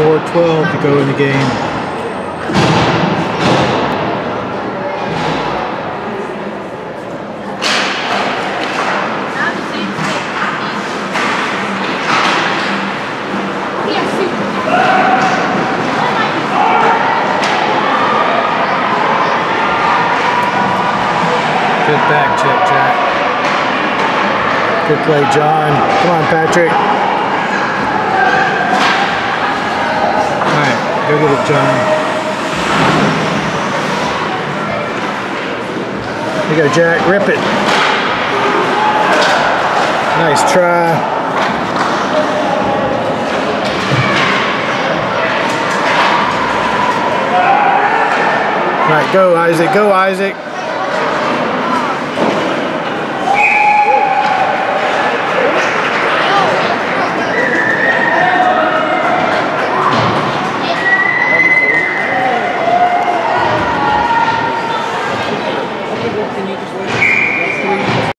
4:12 to go in the game. Good back check, Jack. Good play, John. Come on, Patrick. All right, go get it, John. Here you go, Jack. Rip it. Nice try. All right, go, Isaac. Go, Isaac. Can you just wait?